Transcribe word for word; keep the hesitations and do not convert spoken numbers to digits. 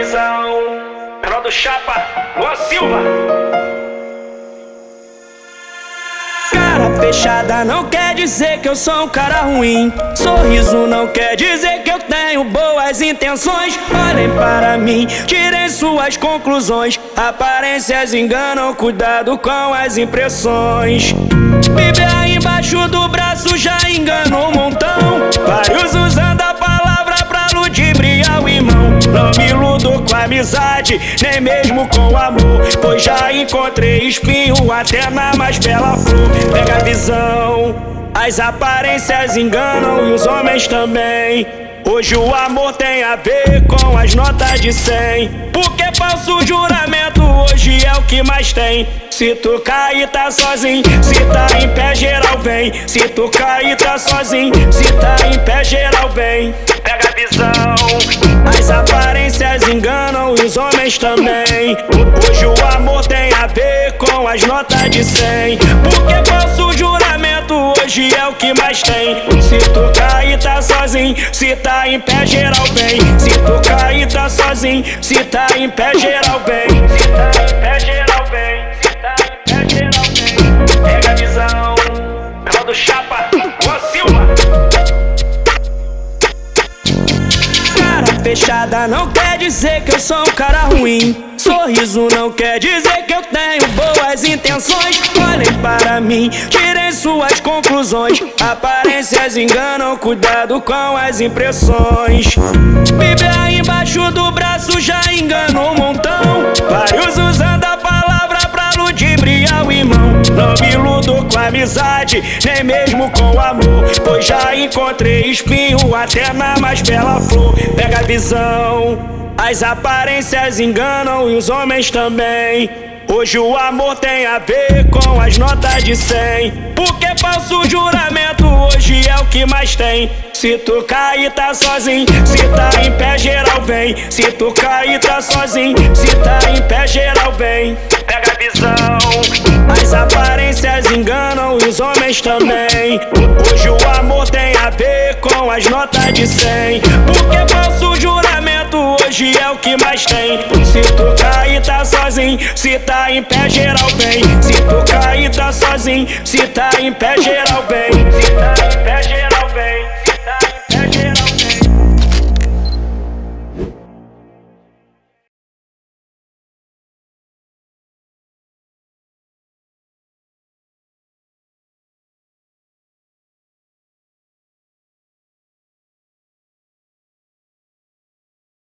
visão, menor do Chapa, Luan Silva. Cara fechada não quer dizer que eu sou um cara ruim. Sorriso não quer dizer que eu tenho boas intenções. Olhem para mim, tirem suas conclusões. Aparências enganam, cuidado com as impressões. Bíblia embaixo do braço já engana um montão. Vários usando a palavra pra ludibriar o irmão. Não me iludo com amizade, nem mesmo com amor, pois já encontrei espinho até na mais bela flor. Pega a visão, as aparências enganam e os homens também. Hoje o amor tem a ver com as notas de cem, porque falso juramento hoje é o que mais tem. Se tu cair tá sozinho, se tá em pé geral vem. Se tu cair tá sozinho, se tá em pé geral vem. Pega a visão, as aparências enganam e os homens também. Hoje o amor tem a ver com as notas de cem, porque falso juramento hoje é o que mais tem. Se tu cair tá sozinho, se tá em pé geral vem. Se tu cair tá sozinho, se tá em pé geral vem. se tá em pé geral vem, se tá em pé geral vem. Pega a visão, menor do Chapa, Luan Silva. Cara fechada não quer dizer que eu sou um cara ruim. Sorriso não quer dizer que eu tenho boas intenções. Olhem para mim, tirem suas conclusões. Aparências enganam, cuidado com as impressões. Bíblia embaixo do braço já engana um montão. Vários usando a palavra pra ludibriar o irmão. Não me iludo com amizade, nem mesmo com amor, pois já encontrei espinho até na mais bela flor. Pega a visão, as aparências enganam e os homens também. Hoje o amor tem a ver com as notas de cem, porque falso juramento hoje é o que mais tem. Se tu cair tá sozinho, se tá em pé geral vem. Se tu cair tá sozinho, se tá em pé geral vem. Pega a visão, as aparências enganam e os homens também. Hoje o amor tem a ver com as notas de cem, porque falso juramento hoje é o que mais tem. Se tu cair tá sozinho, se tá em pé geral vem. Se tu cair tá sozinho, se tá em pé geral vem. se tá em pé geral